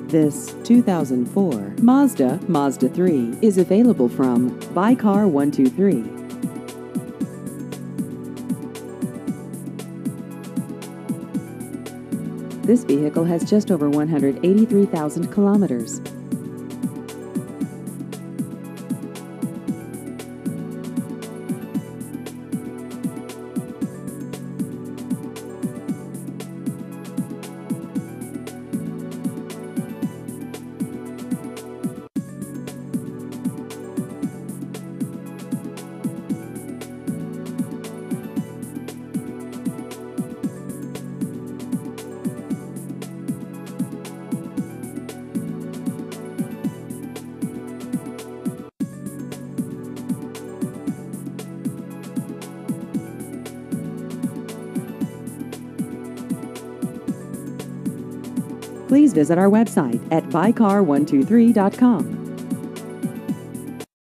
This 2004 Mazda MAZDA3 is available from Buy Car 123. This vehicle has just over 183,000 kilometers. Please visit our website at buycar123.com.